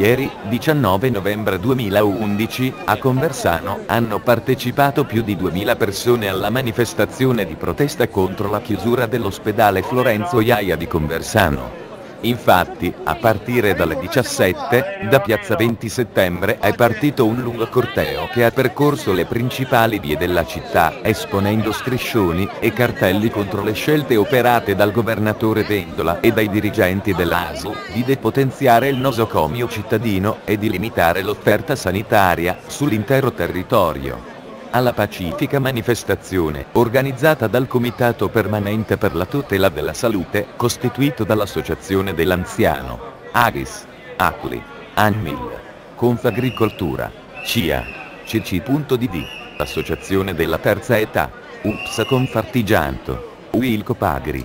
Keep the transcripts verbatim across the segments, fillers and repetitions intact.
Ieri, diciannove novembre duemilaundici, a Conversano, hanno partecipato più di duemila persone alla manifestazione di protesta contro la chiusura dell'ospedale Florenzo Iaia di Conversano. Infatti, a partire dalle diciassette, da piazza venti settembre è partito un lungo corteo che ha percorso le principali vie della città, esponendo striscioni e cartelli contro le scelte operate dal governatore Vendola e dai dirigenti dell'A S L di depotenziare il nosocomio cittadino e di limitare l'offerta sanitaria sull'intero territorio. Alla pacifica manifestazione, organizzata dal Comitato Permanente per la Tutela della Salute, costituito dall'Associazione dell'Anziano, Agis, Acli, Anmil, Confagricoltura, C I A, C C D D, Associazione della Terza Età, U P S A Confartigianto, Uilcopagri.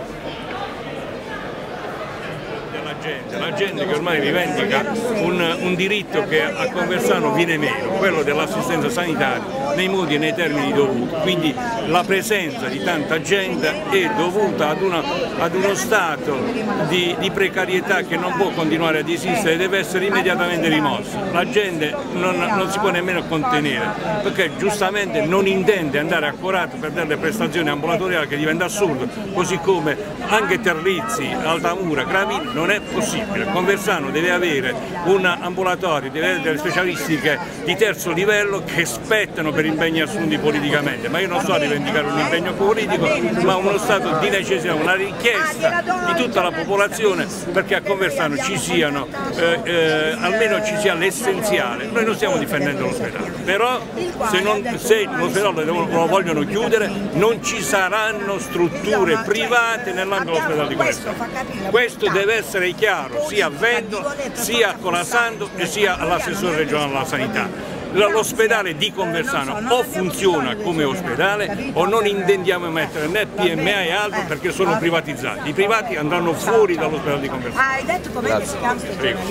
La gente che ormai rivendica un, un diritto che a Conversano viene meno, quello dell'assistenza sanitaria nei modi e nei termini dovuti. Quindi la presenza di tanta gente è dovuta ad, una, ad uno stato di, di precarietà che non può continuare ad esistere e deve essere immediatamente rimosso. La gente non, non si può nemmeno contenere, perché giustamente non intende andare a Corato per delle prestazioni ambulatoriali, che diventa assurdo, così come anche Terlizzi, Altamura, Gravina, non è possibile. Conversano deve avere un ambulatorio, deve avere delle specialistiche di terzo livello che spettano per impegni assunti politicamente, ma io non sto a rivendicare un impegno politico, ma uno stato di necessità, una richiesta di tutta la popolazione perché a Conversano ci siano, eh, eh, almeno ci sia l'essenziale. Noi non stiamo difendendo l'ospedale, però se, non, se l'ospedale lo, lo vogliono chiudere non ci saranno strutture private nell'ambito dell'ospedale di Conversano. Questo deve essere chiaro sia a Vendola, sia a Colasando e sia all'assessore regionale alla sanità. L'ospedale di Conversano o funziona come ospedale o non intendiamo mettere né P M A e altro perché sono privatizzati. I privati andranno fuori dall'ospedale di Conversano. Ah, hai detto come si chiama? Prego.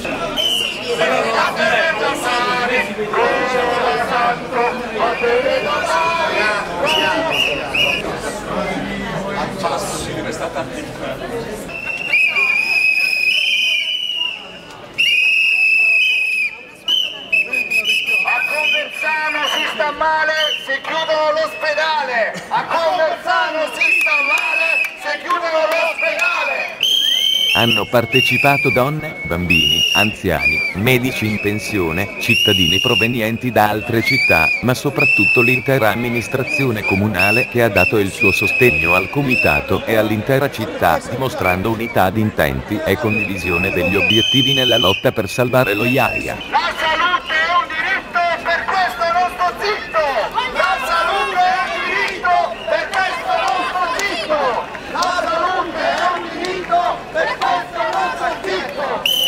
Male se chiudono l'ospedale, a Conversano si sta male se chiudono l'ospedale. Hanno partecipato donne, bambini, anziani, medici in pensione, cittadini provenienti da altre città, ma soprattutto l'intera amministrazione comunale che ha dato il suo sostegno al comitato e all'intera città, dimostrando unità di intenti e condivisione degli obiettivi nella lotta per salvare lo Iaia. La salute è un diritto, per questo non sto zitto! La salute è un diritto, per questo non sto zitto! La salute è un diritto, per questo non sto zitto!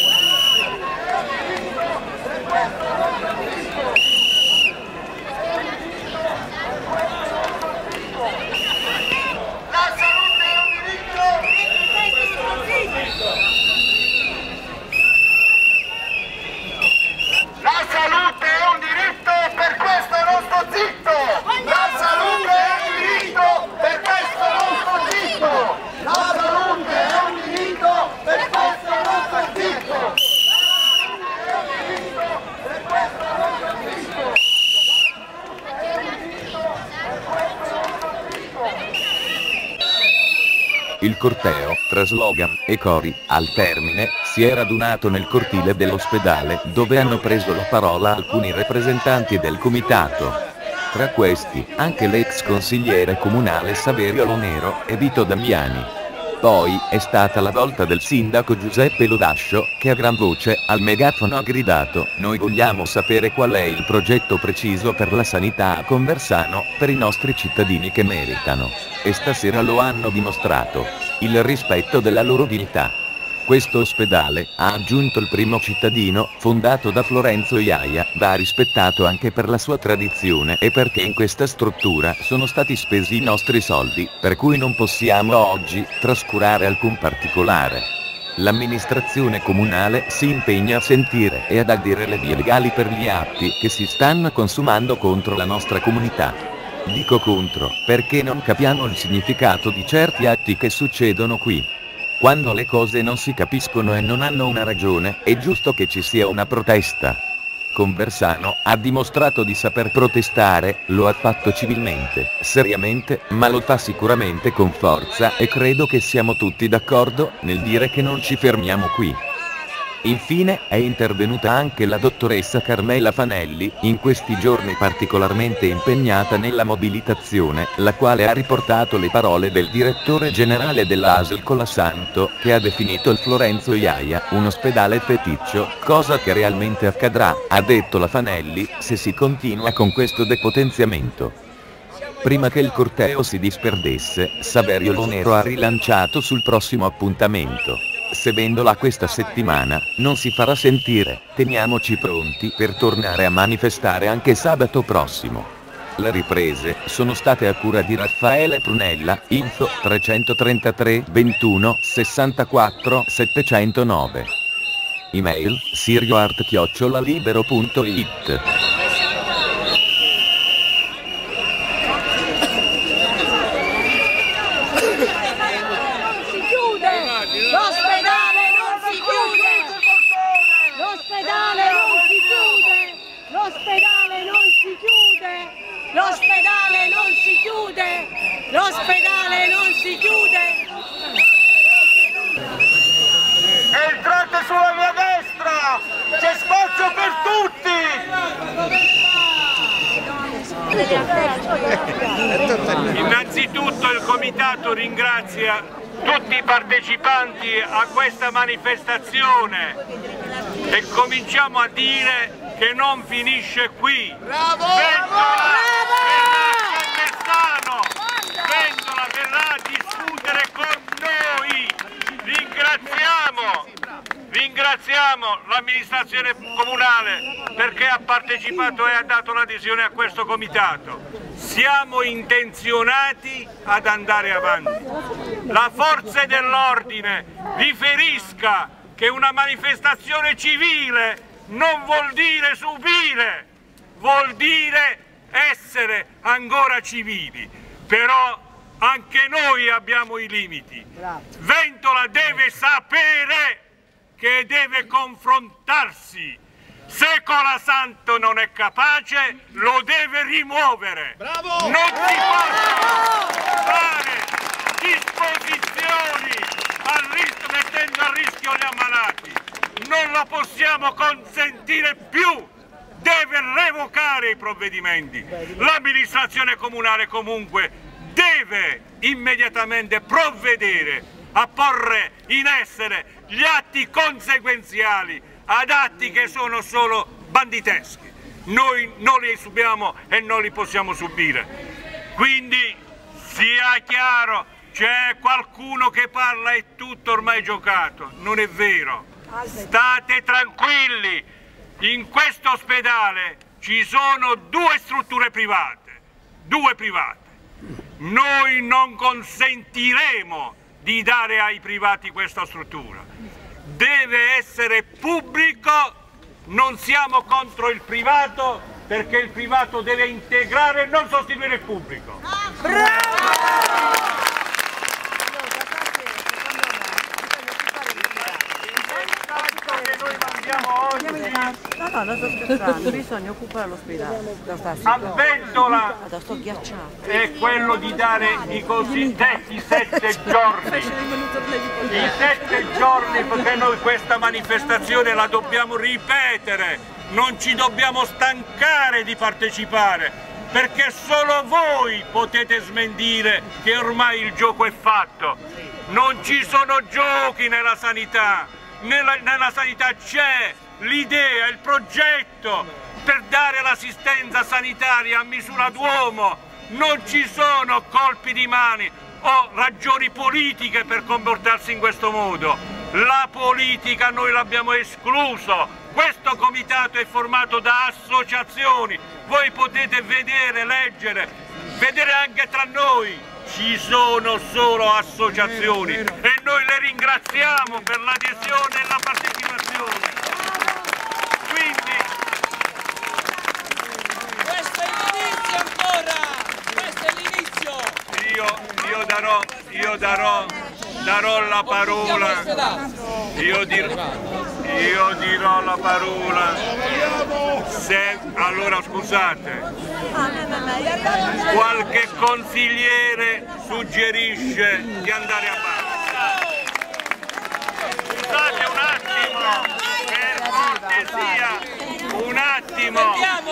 Per questo non sto zitto! La salute è un diritto, per questo non sto zitto! La salute è un diritto, per questo non sto zitto! La salute è un diritto, per questo non sto zitto! La salute è un diritto, per questo non sto zitto! Per questo non sto zitto! Il corteo, tra slogan e cori, al termine, si è radunato nel cortile dell'ospedale, dove hanno preso la parola alcuni rappresentanti del comitato. Tra questi, anche l'ex consigliere comunale Saverio Lonero e Vito Damiani. Poi, è stata la volta del sindaco Giuseppe Lodascio, che a gran voce, al megafono ha gridato: "Noi vogliamo sapere qual è il progetto preciso per la sanità a Conversano, per i nostri cittadini che meritano." E stasera lo hanno dimostrato. Il rispetto della loro dignità. Questo ospedale, ha aggiunto il primo cittadino, fondato da Florenzo Iaia, va rispettato anche per la sua tradizione e perché in questa struttura sono stati spesi i nostri soldi, per cui non possiamo oggi trascurare alcun particolare. L'amministrazione comunale si impegna a sentire e ad addire le vie legali per gli atti che si stanno consumando contro la nostra comunità. Dico contro, perché non capiamo il significato di certi atti che succedono qui. Quando le cose non si capiscono e non hanno una ragione, è giusto che ci sia una protesta. Conversano ha dimostrato di saper protestare, lo ha fatto civilmente, seriamente, ma lo fa sicuramente con forza e credo che siamo tutti d'accordo nel dire che non ci fermiamo qui. Infine, è intervenuta anche la dottoressa Carmela Fanelli, in questi giorni particolarmente impegnata nella mobilitazione, la quale ha riportato le parole del direttore generale dell'A S L Colasanto, che ha definito il Florenzo Iaia un ospedale feticcio, cosa che realmente accadrà, ha detto la Fanelli, se si continua con questo depotenziamento. Prima che il corteo si disperdesse, Saverio Lonero ha rilanciato sul prossimo appuntamento. Se Vendola questa settimana non si farà sentire, teniamoci pronti per tornare a manifestare anche sabato prossimo. Le riprese sono state a cura di Raffaele Prunella, info trecentotrentatré ventuno sessantaquattro settecentonove. Email sirioart chiocciola libero punto it. L'ospedale non si chiude! L'ospedale non si chiude! E entrate sulla mia destra! C'è spazio per tutti! Innanzitutto il comitato ringrazia tutti i partecipanti a questa manifestazione e cominciamo a dire che non finisce qui. Bravo! Vendola verrà a Campestano, Vendola verrà a discutere con noi. Ringraziamo, ringraziamo l'amministrazione comunale perché ha partecipato e ha dato l'adesione a questo comitato. Siamo intenzionati ad andare avanti. La forza dell'ordine riferisca che una manifestazione civile non vuol dire subire, vuol dire essere ancora civili, però anche noi abbiamo i limiti. Vendola deve sapere che deve confrontarsi. Se Colasanto non è capace, lo deve rimuovere. Bravo! Non si possono fare disposizioni a rischio, mettendo a rischio gli ammalati. Non lo possiamo consentire più, deve revocare i provvedimenti. L'amministrazione comunale comunque deve immediatamente provvedere a porre in essere gli atti conseguenziali ad atti che sono solo banditeschi. Noi non li subiamo e non li possiamo subire. Quindi sia chiaro, c'è qualcuno che parla e tutto ormai giocato, non è vero. State tranquilli, in questo ospedale ci sono due strutture private, due private. Noi non consentiremo di dare ai privati questa struttura. Deve essere pubblico, non siamo contro il privato perché il privato deve integrare e non sostituire il pubblico. Bravo! No, no, non sto scherzando, bisogna occupare l'ospedale. A Vendola Sto ghiacciato. è quello di dare i cosiddetti sette giorni. I sette giorni perché noi questa manifestazione la dobbiamo ripetere, non ci dobbiamo stancare di partecipare, perché solo voi potete smentire che ormai il gioco è fatto. Non ci sono giochi nella sanità, nella, nella sanità c'è l'idea, il progetto per dare l'assistenza sanitaria a misura d'uomo, non ci sono colpi di mani o ragioni politiche per comportarsi in questo modo. La politica noi l'abbiamo escluso, questo comitato è formato da associazioni, voi potete vedere, leggere, vedere anche tra noi. Ci sono solo associazioni e noi le ringraziamo per l'adesione e la partecipazione. Quindi questo è l'inizio ancora, questo è l'inizio. Io, io darò, io darò darò la parola, io, dir, io dirò la parola, se, allora scusate, qualche consigliere suggerisce di andare a Bari. Scusate un attimo, per cortesia, un attimo,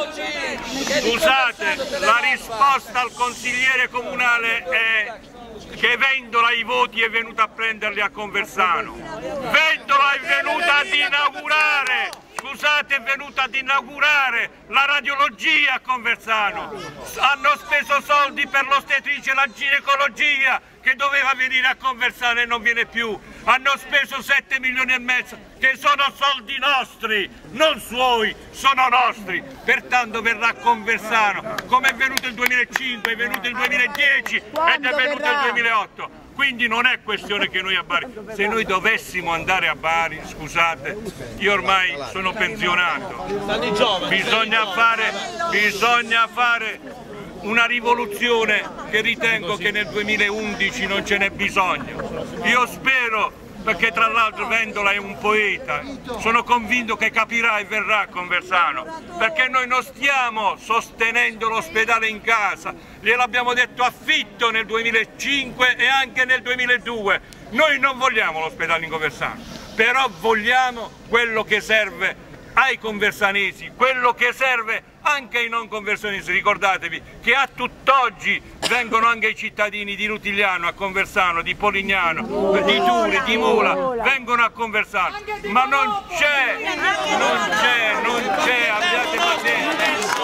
scusate, la risposta al consigliere comunale è che Vendola i voti è venuta a prenderli a Conversano. Vendola è venuta ad inaugurare, scusate, è venuta ad inaugurare la radiologia a Conversano. Hanno speso soldi per l'ostetricia e la ginecologia che doveva venire a Conversano e non viene più. Hanno speso sette milioni e mezzo, che sono soldi nostri, non suoi, sono nostri. Pertanto verrà a Conversano, come è venuto il duemilacinque, è venuto il duemiladieci ed è venuto il duemilaotto. Quindi non è questione che noi a Bari, se noi dovessimo andare a Bari, scusate, io ormai sono pensionato, bisogna fare, bisogna fare una rivoluzione che ritengo che nel duemilaundici non ce n'è bisogno. Io spero, perché tra l'altro Vendola è un poeta, sono convinto che capirà e verrà a Conversano, perché noi non stiamo sostenendo l'ospedale in casa, gliel'abbiamo detto affitto nel duemilacinque e anche nel duemiladue, noi non vogliamo l'ospedale in Conversano, però vogliamo quello che serve ai conversanesi, quello che serve anche ai non conversanesi. Ricordatevi che a tutt'oggi vengono anche i cittadini di Rutigliano a Conversano, di Polignano, di Turi, di Mola, vengono a Conversano, ma non c'è, non c'è, non c'è, abbiate pazienza.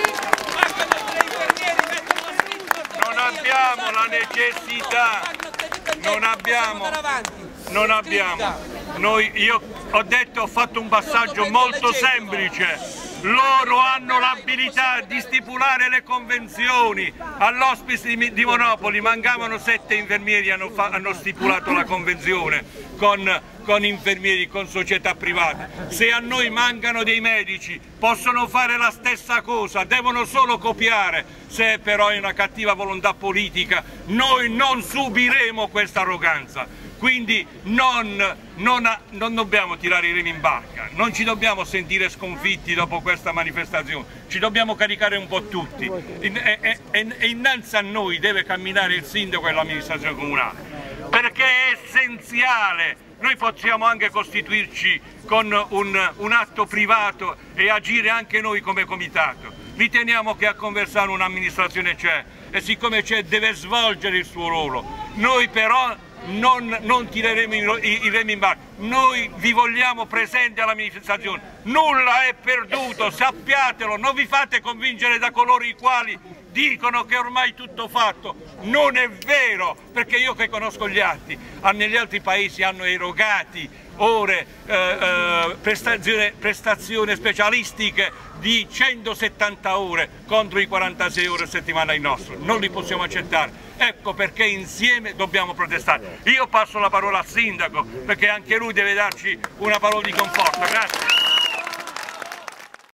Non abbiamo la necessità, non abbiamo, non abbiamo. Noi, io ho detto, ho fatto un passaggio molto semplice. Loro hanno l'abilità di stipulare le convenzioni. All'hospice di, di Monopoli mancavano sette infermieri, hanno, fa, hanno stipulato la convenzione con, con infermieri, con società private. Se a noi mancano dei medici possono fare la stessa cosa, devono solo copiare. Se però è una cattiva volontà politica, noi non subiremo questa arroganza. Quindi non, non, non dobbiamo tirare i remi in barca, non ci dobbiamo sentire sconfitti dopo questa manifestazione, ci dobbiamo caricare un po' tutti e, e, e innanzi a noi deve camminare il sindaco e l'amministrazione comunale, perché è essenziale. Noi possiamo anche costituirci con un, un atto privato e agire anche noi come comitato. Riteniamo che a Conversano un'amministrazione c'è e siccome c'è deve svolgere il suo ruolo. Noi però Non, non tireremo i, i, i remi in barca, noi vi vogliamo presenti alla manifestazione, nulla è perduto, sappiatelo, non vi fate convincere da coloro i quali dicono che ormai tutto fatto, non è vero, perché io che conosco gli atti, negli altri paesi hanno erogati ore, eh, eh, prestazioni, prestazioni specialistiche di centosettanta ore contro i quarantasei ore a settimana il nostro, non li possiamo accettare. Ecco perché insieme dobbiamo protestare. Io passo la parola al sindaco perché anche lui deve darci una parola di conforto. Grazie.